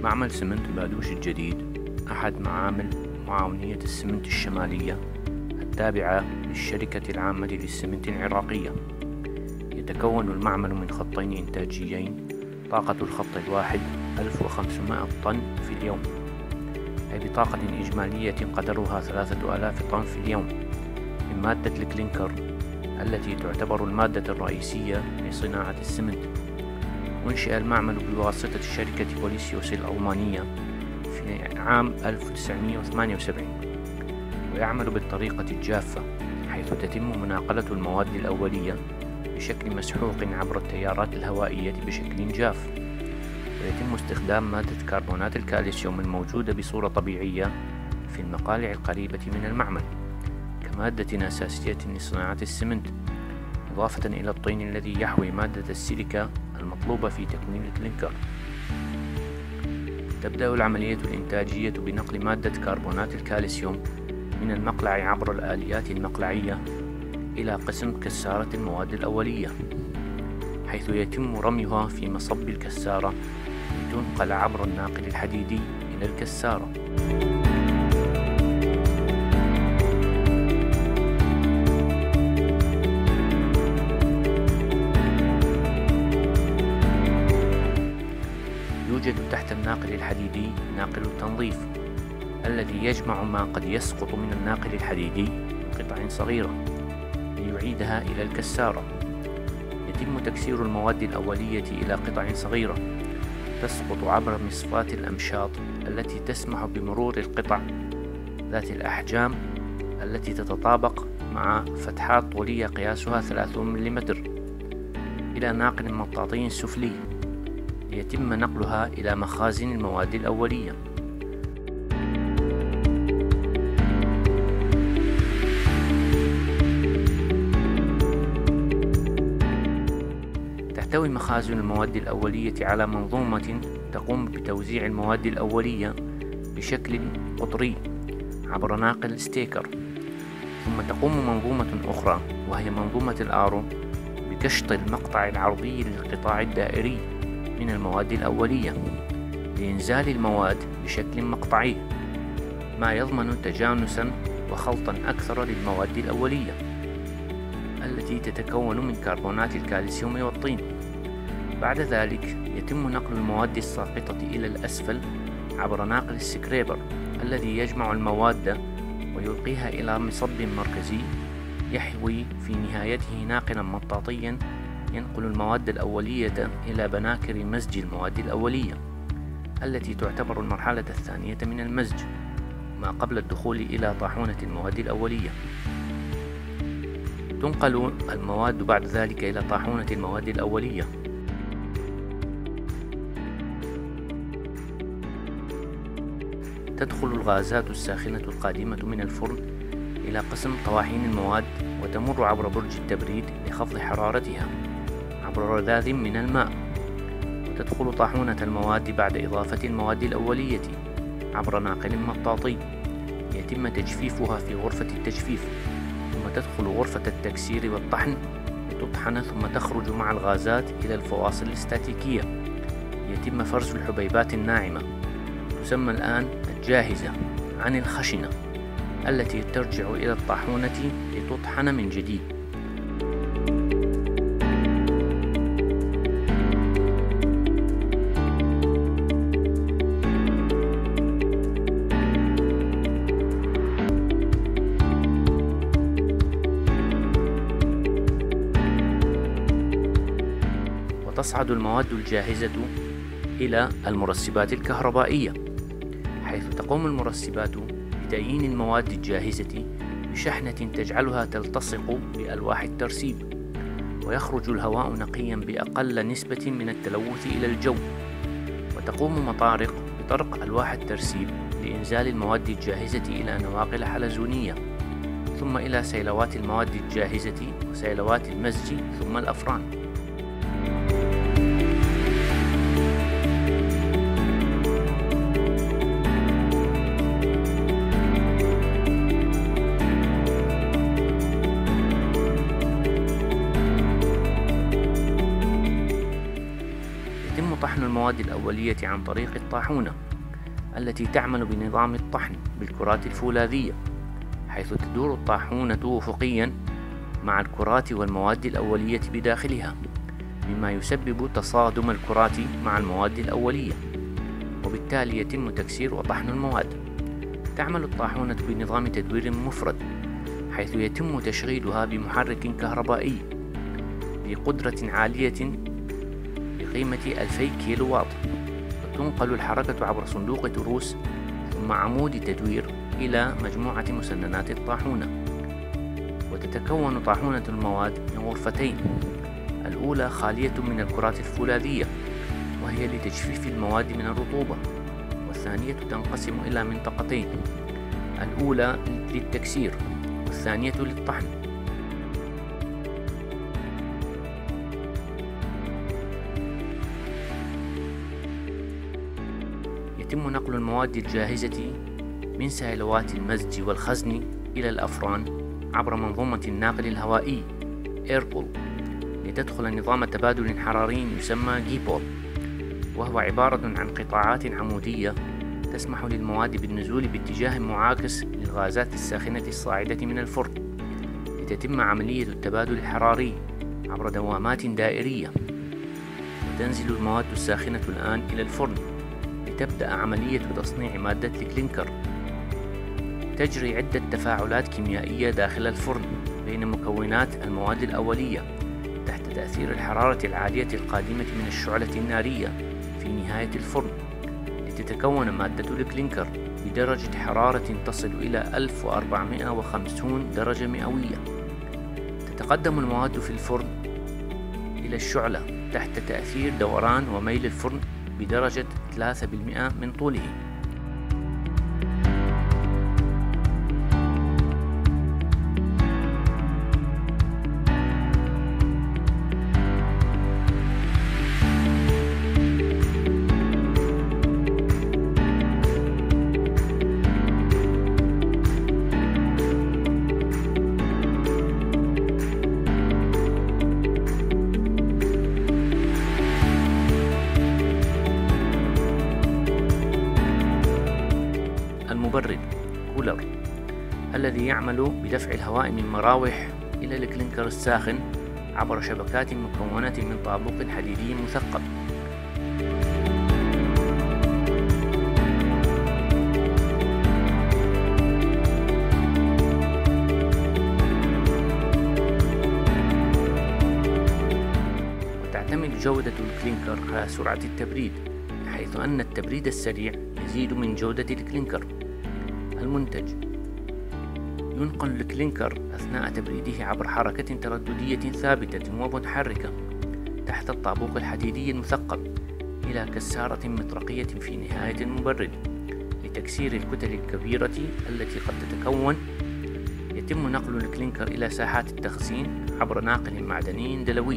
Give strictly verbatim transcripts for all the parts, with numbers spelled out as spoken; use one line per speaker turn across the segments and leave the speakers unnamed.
معمل سمنت بادوش الجديد أحد معامل معاونية السمنت الشمالية التابعة للشركة العامة للسمنت العراقية. يتكون المعمل من خطين إنتاجيين، طاقة الخط الواحد ألف وخمسمائة طن في اليوم، أي بطاقة إجمالية قدرها ثلاثة آلاف طن في اليوم من مادة الكلينكر التي تعتبر المادة الرئيسية لصناعة السمنت. أنشئ المعمل بواسطة شركة بوليسيوس الألمانية في عام ألف وتسعمائة وثمانية وسبعين، ويعمل بالطريقة الجافة، حيث تتم مناقلة المواد الأولية بشكل مسحوق عبر التيارات الهوائية بشكل جاف، ويتم استخدام مادة كربونات الكالسيوم الموجودة بصورة طبيعية في المقالع القريبة من المعمل كمادة أساسية لصناعة السمنت، إضافة إلى الطين الذي يحوي مادة السيليكا المطلوبة في تكوين الكلينكر. تبدأ العملية الإنتاجية بنقل مادة كربونات الكالسيوم من المقلع عبر الآليات المقلعية إلى قسم كسارة المواد الأولية، حيث يتم رميها في مصب الكسارة لتنقل عبر الناقل الحديدي إلى الكسارة. يوجد تحت الناقل الحديدي ناقل التنظيف الذي يجمع ما قد يسقط من الناقل الحديدي بقطع صغيرة ليعيدها إلى الكسارة. يتم تكسير المواد الأولية إلى قطع صغيرة تسقط عبر مصفاة الأمشاط التي تسمح بمرور القطع ذات الأحجام التي تتطابق مع فتحات طولية قياسها ثلاثون ملم إلى ناقل مطاطي سفلي ليتم نقلها إلى مخازن المواد الأولية. تحتوي مخازن المواد الأولية على منظومة تقوم بتوزيع المواد الأولية بشكل قطري عبر ناقل ستيكر، ثم تقوم منظومة أخرى وهي منظومة الآرو بكشط المقطع العرضي للقطاع الدائري من المواد الأولية لإنزال المواد بشكل مقطعي، ما يضمن تجانسا وخلطا أكثر للمواد الأولية التي تتكون من كربونات الكالسيوم والطين. بعد ذلك يتم نقل المواد الساقطة إلى الأسفل عبر ناقل السكريبر الذي يجمع المواد ويلقيها إلى مصب مركزي يحوي في نهايته ناقلا مطاطيا ينقل المواد الأولية إلى بناكر مزج المواد الأولية التي تعتبر المرحلة الثانية من المزج ما قبل الدخول إلى طاحونة المواد الأولية. تنقل المواد بعد ذلك إلى طاحونة المواد الأولية. تدخل الغازات الساخنة القادمة من الفرن إلى قسم طواحين المواد وتمر عبر برج التبريد لخفض حرارتها عبر رذاذ من الماء، وتدخل طاحونة المواد بعد إضافة المواد الأولية عبر ناقل مطاطي يتم تجفيفها في غرفة التجفيف، ثم تدخل غرفة التكسير والطحن لتطحن ثم تخرج مع الغازات إلى الفواصل الاستاتيكية. يتم فرز الحبيبات الناعمة تسمى الآن الجاهزة عن الخشنة التي ترجع إلى الطاحونة لتطحن من جديد. وتصعد المواد الجاهزة إلى المرسبات الكهربائية، حيث تقوم المرسبات بتأيين المواد الجاهزة بشحنة تجعلها تلتصق بألواح الترسيب، ويخرج الهواء نقيا بأقل نسبة من التلوث إلى الجو. وتقوم مطارق بطرق ألواح الترسيب لإنزال المواد الجاهزة إلى نواقل حلزونية، ثم إلى سيلوات المواد الجاهزة وسيلوات المزج ثم الأفران. طحن المواد الأولية عن طريق الطاحونة التي تعمل بنظام الطحن بالكرات الفولاذية، حيث تدور الطاحونة أفقيا مع الكرات والمواد الأولية بداخلها، مما يسبب تصادم الكرات مع المواد الأولية، وبالتالي يتم تكسير وطحن المواد. تعمل الطاحونة بنظام تدوير مفرد، حيث يتم تشغيلها بمحرك كهربائي بقدرة عالية بقيمة ألفي كيلو واط، وتنقل الحركة عبر صندوق تروس ثم عمود تدوير إلى مجموعة مسننات الطاحونة. وتتكون طاحونة المواد من غرفتين، الأولى خالية من الكرات الفولاذية وهي لتجفيف المواد من الرطوبة، والثانية تنقسم إلى منطقتين، الأولى للتكسير والثانية للطحن. يتم نقل المواد الجاهزة من سيلوات المزج والخزن إلى الأفران عبر منظومة الناقل الهوائي إيربول لتدخل نظام تبادل حراري يسمى جيبول، وهو عبارة عن قطاعات عمودية تسمح للمواد بالنزول باتجاه معاكس للغازات الساخنة الصاعدة من الفرن، لتتم عملية التبادل الحراري عبر دوامات دائرية. تنزل المواد الساخنة الآن إلى الفرن لتبدأ عملية تصنيع مادة الكلينكر. تجري عدة تفاعلات كيميائية داخل الفرن بين مكونات المواد الأولية تحت تأثير الحرارة العالية القادمة من الشعلة النارية في نهاية الفرن، لتتكون مادة الكلينكر بدرجة حرارة تصل إلى ألف وأربعمائة وخمسين درجة مئوية. تتقدم المواد في الفرن إلى الشعلة تحت تأثير دوران وميل الفرن بدرجة ثلاثة بالمئة من طوله. المبرد كولر الذي يعمل بدفع الهواء من مراوح إلى الكلينكر الساخن عبر شبكات مكونة من طابوق حديدي مثقب. وتعتمد جودة الكلينكر على سرعة التبريد، حيث أن التبريد السريع يزيد من جودة الكلينكر. المنتج ينقل الكلينكر أثناء تبريده عبر حركة ترددية ثابتة ومتحركة تحت الطابوق الحديدي المثقب إلى كسارة مطرقية في نهاية المبرد لتكسير الكتل الكبيرة التي قد تتكون. يتم نقل الكلينكر إلى ساحات التخزين عبر ناقل معدني دلوي.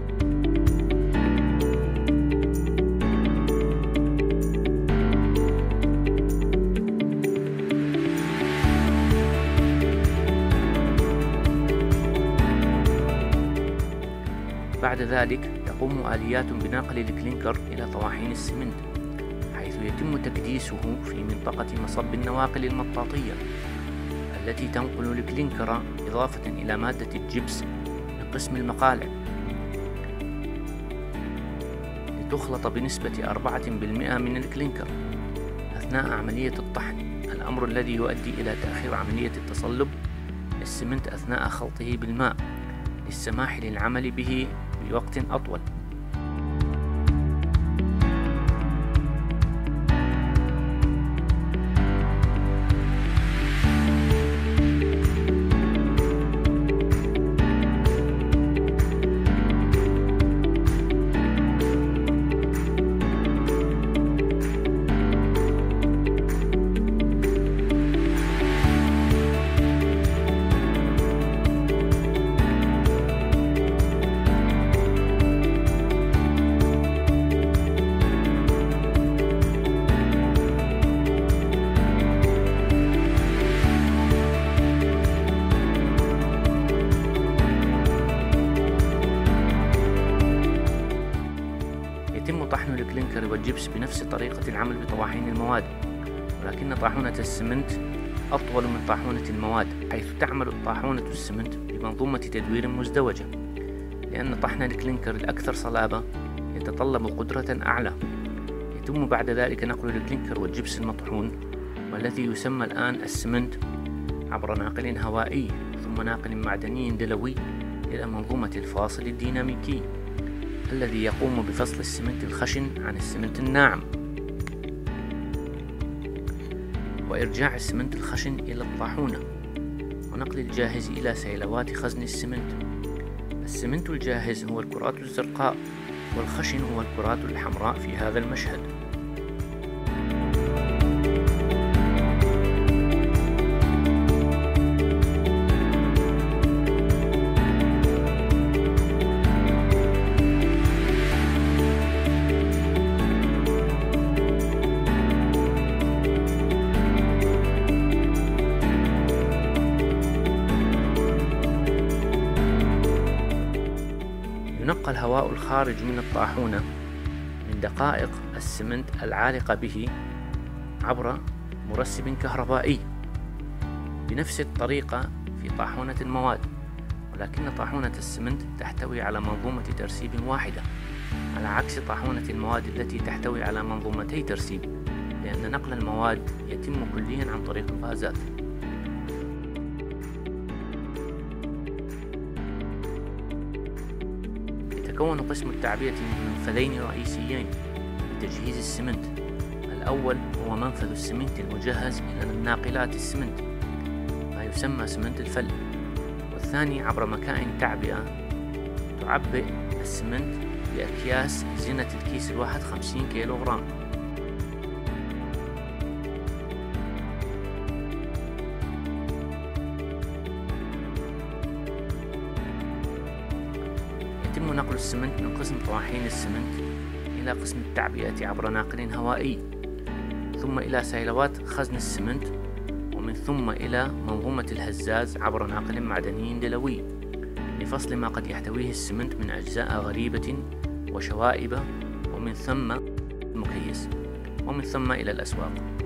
بعد ذلك تقوم آليات بنقل الكلينكر إلى طواحين السمنت، حيث يتم تكديسه في منطقة مصب النواقل المطاطية التي تنقل الكلينكر إضافة إلى مادة الجبس من قسم المقالع لتخلط بنسبة أربعة بالمئة من الكلينكر أثناء عملية الطحن، الأمر الذي يؤدي إلى تأخير عملية التصلب للسمنت أثناء خلطه بالماء للسماح للعمل به بوقت أطول. يتم طحن الكلينكر والجبس بنفس طريقة العمل بطواحين المواد، ولكن طاحونة السمنت أطول من طاحونة المواد، حيث تعمل طاحونة السمنت بمنظومة تدوير مزدوجة، لأن طحن الكلينكر الأكثر صلابة يتطلب قدرة أعلى. يتم بعد ذلك نقل الكلينكر والجبس المطحون والذي يسمى الآن السمنت عبر ناقل هوائي ثم ناقل معدني دلوي إلى منظومة الفاصل الديناميكي الذي يقوم بفصل السمنت الخشن عن السمنت الناعم، وإرجاع السمنت الخشن إلى الطاحونة، ونقل الجاهز إلى سيلوات خزن السمنت. السمنت الجاهز هو الكرات الزرقاء، والخشن هو الكرات الحمراء في هذا المشهد. ينقى الهواء الخارج من الطاحونة من دقائق السمنت العالقة به عبر مرسب كهربائي بنفس الطريقة في طاحونة المواد، ولكن طاحونة السمنت تحتوي على منظومة ترسيب واحدة على عكس طاحونة المواد التي تحتوي على منظومتي ترسيب، لأن نقل المواد يتم كليا عن طريق الغازات. يتكون قسم التعبئة من منفذين رئيسيين لتجهيز السمنت. الأول هو منفذ السمنت المجهز إلى الناقلات السمنت ما يسمى سمنت الفل، والثاني عبر مكائن تعبئة تعبئ السمنت بأكياس زنة الكيس الواحد خمسين كيلوغرام. يتم نقل السمنت من قسم طواحين السمنت إلى قسم التعبئة عبر ناقل هوائي، ثم إلى سيلوات خزن السمنت، ومن ثم إلى منظومة الهزاز عبر ناقل معدني دلوي لفصل ما قد يحتويه السمنت من أجزاء غريبة وشوائب، ومن ثم المكيس، ومن ثم إلى الأسواق.